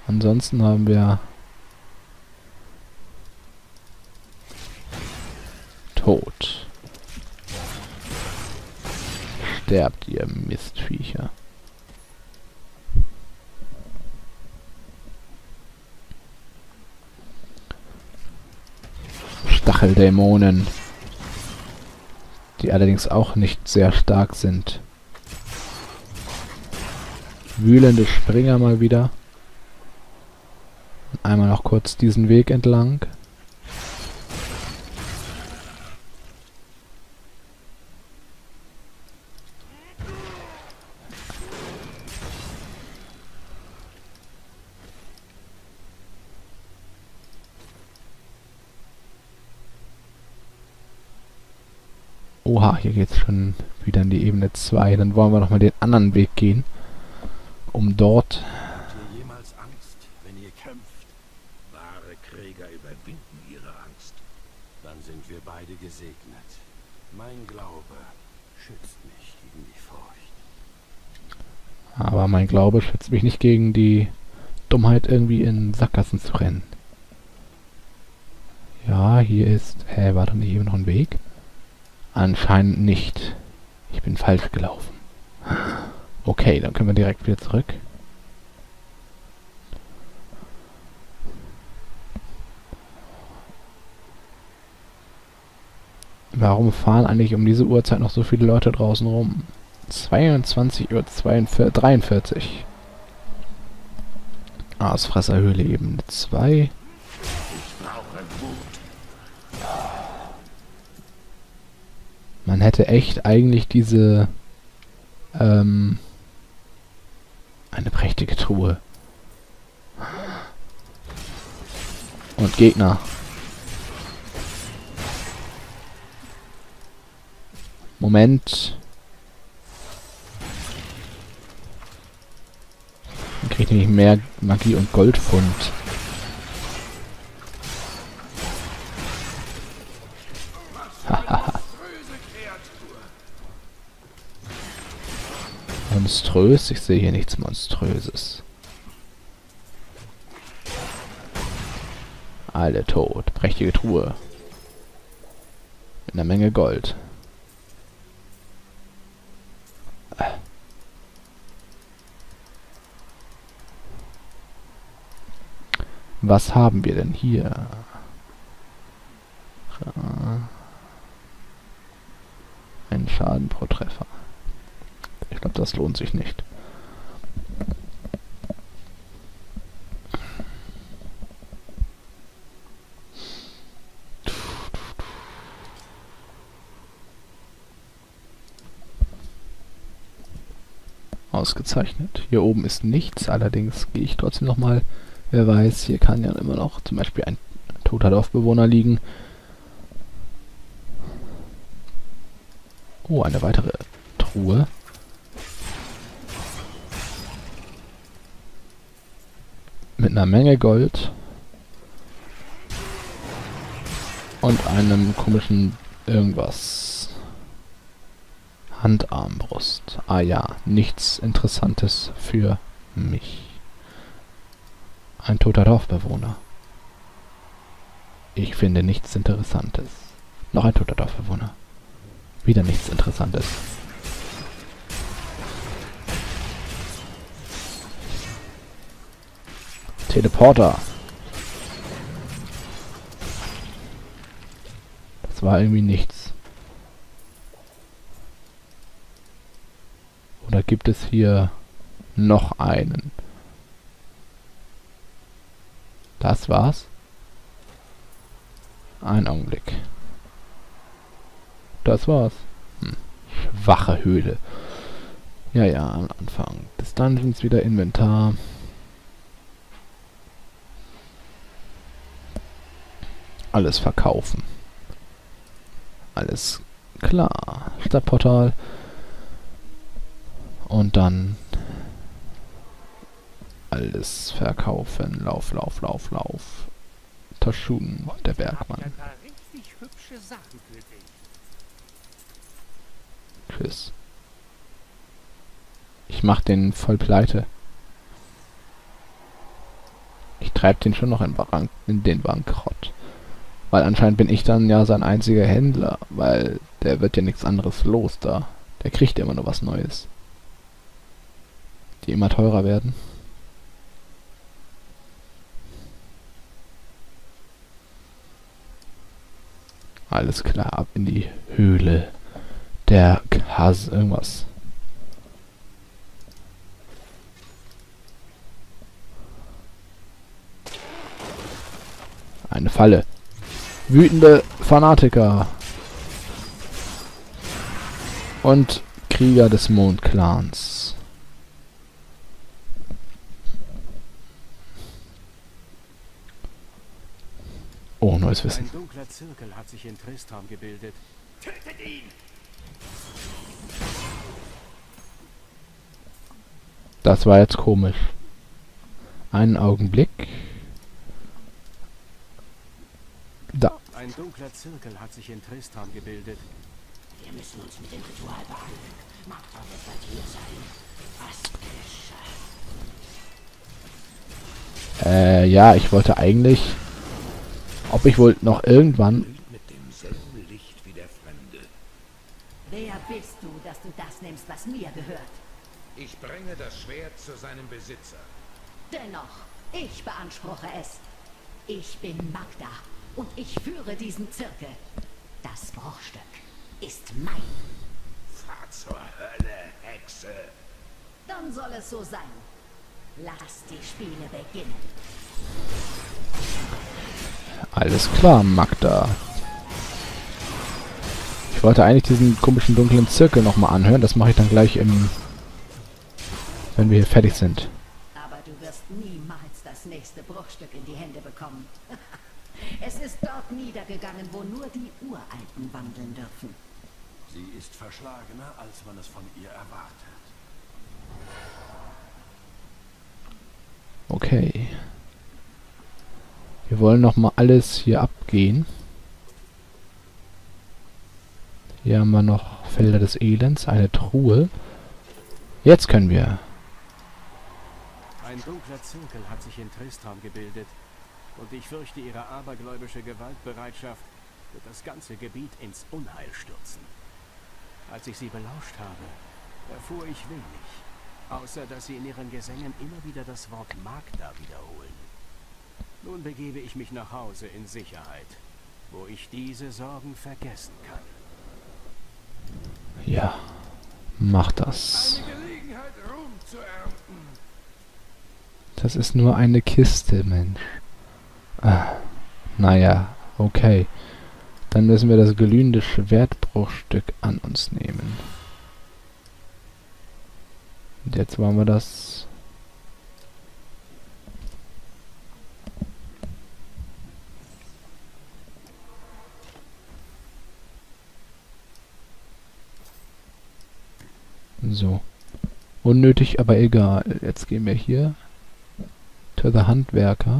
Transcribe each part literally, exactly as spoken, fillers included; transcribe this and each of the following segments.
Ansonsten haben wir Tod. Sterbt, ihr Mistviecher. Stacheldämonen. Die allerdings auch nicht sehr stark sind. Wühlende Springer mal wieder. Einmal noch kurz diesen Weg entlang. Oha, hier geht's schon wieder in die Ebene zwei. Dann wollen wir noch mal den anderen Weg gehen, um dort... Habt ihr jemals Angst, wenn ihr kämpft? Wahre Krieger überwinden ihre Angst. Dann sind wir beide gesegnet. Mein Glaube schützt mich gegen die Furcht. Aber mein Glaube schützt mich nicht gegen die Dummheit, irgendwie in Sackgassen zu rennen. Ja, hier ist... Hä, war dann hier noch ein Weg? Anscheinend nicht. Ich bin falsch gelaufen. Okay, dann können wir direkt wieder zurück. Warum fahren eigentlich um diese Uhrzeit noch so viele Leute draußen rum? zweiundzwanzig Uhr dreiundvierzig. Aasfresserhöhle Ebene zwei. Man hätte echt eigentlich diese ähm, eine prächtige Truhe. Und Gegner. Moment. Dann kriege ich nämlich mehr Magie und Goldfund. Monströs? Ich sehe hier nichts Monströses. Alle tot. Prächtige Truhe. Mit einer Menge Gold. Was haben wir denn hier? Ein Schaden pro Treffer. Ich glaube, das lohnt sich nicht. Ausgezeichnet. Hier oben ist nichts, allerdings gehe ich trotzdem nochmal. Wer weiß, hier kann ja immer noch zum Beispiel ein toter Dorfbewohner liegen. Oh, eine weitere Truhe. Mit einer Menge Gold. Und einem komischen irgendwas. Handarmbrust. Ah ja, nichts Interessantes für mich. Ein toter Dorfbewohner. Ich finde nichts Interessantes. Noch ein toter Dorfbewohner. Wieder nichts Interessantes. Teleporter. Das war irgendwie nichts. Oder gibt es hier noch einen? Das war's. Ein Augenblick. Das war's. Hm. Schwache Höhle. Ja, ja, am Anfang des Dungeons wieder Inventar. Alles verkaufen. Alles klar. Stadtportal. Und dann alles verkaufen. Lauf, lauf, lauf, lauf. Taschun, der Bergmann. Tschüss. Ich mach den voll pleite. Ich treibe den schon noch in, Bank in den Bankrott. Weil anscheinend bin ich dann ja sein einziger Händler, weil der wird ja nichts anderes los da. Der kriegt ja immer nur was Neues. Die immer teurer werden. Alles klar, ab in die Höhle der Kas... irgendwas. Eine Falle. Wütende Fanatiker. Und Krieger des Mondclans. Oh, neues Wissen. Ein dunkler Zirkel hat sich in Tristram gebildet. Tötet ihn! Das war jetzt komisch. Einen Augenblick. Da. Ein dunkler Zirkel hat sich in Tristram gebildet. Wir müssen uns mit dem Ritual behandeln. Magda wird bald hier sein. Was geschah? Äh, ja, ich wollte eigentlich... Ob ich wohl noch irgendwann... Mit demselben Licht wie der Fremde. Wer bist du, dass du das nimmst, was mir gehört? Ich bringe das Schwert zu seinem Besitzer. Dennoch, ich beanspruche es. Ich bin Magda und ich führe diesen Zirkel. Das Bruchstück ist mein. Fahr zur Hölle, Hexe! Dann soll es so sein. Lass die Spiele beginnen. Alles klar, Magda. Ich wollte eigentlich diesen komischen dunklen Zirkel nochmal anhören. Das mache ich dann gleich im... wenn wir hier fertig sind. Aber du wirst niemals das nächste Bruchstück in die Hände bekommen. Es ist dort niedergegangen, wo nur die Uralten wandeln dürfen. Sie ist verschlagener, als man es von ihr erwartet. Okay. Wir wollen nochmal alles hier abgehen. Hier haben wir noch Felder des Elends, eine Truhe. Jetzt können wir. Ein dunkler Zirkel hat sich in Tristram gebildet. Und ich fürchte, ihre abergläubische Gewaltbereitschaft wird das ganze Gebiet ins Unheil stürzen. Als ich sie belauscht habe, erfuhr ich wenig. Außer, dass sie in ihren Gesängen immer wieder das Wort Magda wiederholen. Nun begebe ich mich nach Hause in Sicherheit, wo ich diese Sorgen vergessen kann. Ja, mach das. Eine Gelegenheit, Ruhm zu ernten. Das ist nur eine Kiste, Mensch. Ah, naja, okay. Dann müssen wir das glühende Schwertbruchstück an uns nehmen. Und jetzt wollen wir das... So. Unnötig, aber egal. Jetzt gehen wir hier zu der Handwerker.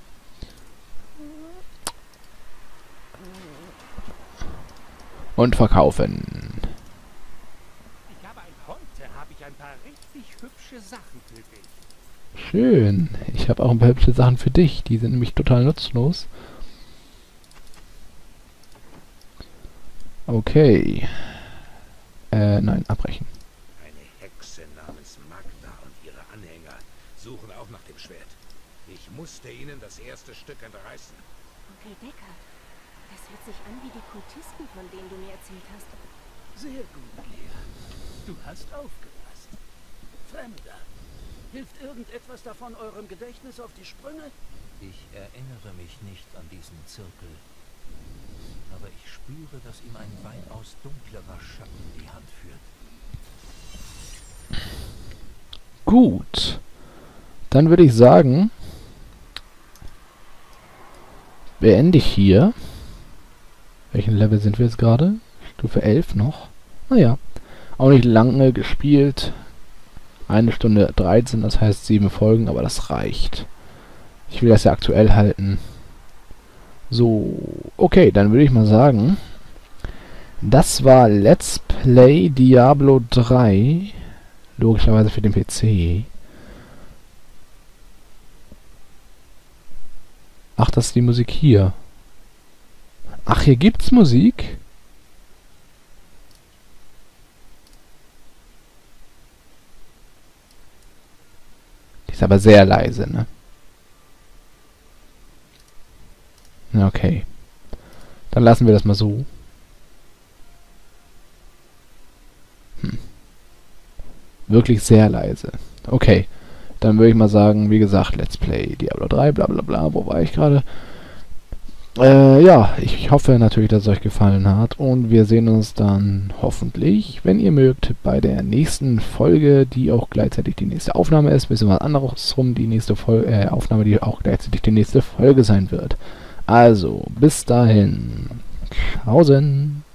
Und verkaufen. Ich habe ein heute habe ich ein paar richtig hübsche Sachen für dich. Schön. Ich habe auch ein paar hübsche Sachen für dich. Die sind nämlich total nutzlos. Okay. Äh, nein, abbrechen. Eine Hexe namens Magda und ihre Anhänger suchen auch nach dem Schwert. Ich musste ihnen das erste Stück entreißen. Onkel Decker, das hört sich an wie die Kultisten, von denen du mir erzählt hast. Sehr gut, Lea. Du hast aufgepasst. Fremder, hilft irgendetwas davon eurem Gedächtnis auf die Sprünge? Ich erinnere mich nicht an diesen Zirkel. Aber ich spüre, dass ihm ein weitaus dunklerer Schatten die Hand führt. Gut. Dann würde ich sagen, beende ich hier. Welchen Level sind wir jetzt gerade? Stufe elf noch. Naja, auch nicht lange gespielt. Eine Stunde dreizehn, das heißt sieben Folgen, aber das reicht. Ich will das ja aktuell halten. So, okay, dann würde ich mal sagen, das war Let's Play Diablo drei. Logischerweise für den P C. Ach, das ist die Musik hier. Ach, hier gibt's Musik? Die ist aber sehr leise, ne? Okay. Dann lassen wir das mal so. Hm. Wirklich sehr leise. Okay. Dann würde ich mal sagen, wie gesagt, Let's Play Diablo drei, bla bla bla. Wo war ich gerade? Äh, ja, ich hoffe natürlich, dass es euch gefallen hat. Und wir sehen uns dann hoffentlich, wenn ihr mögt, bei der nächsten Folge, die auch gleichzeitig die nächste Aufnahme ist. Bisschen was anderes rum, die nächste Fol äh, Aufnahme, die auch gleichzeitig die nächste Folge sein wird. Also, bis dahin. Tschaußen.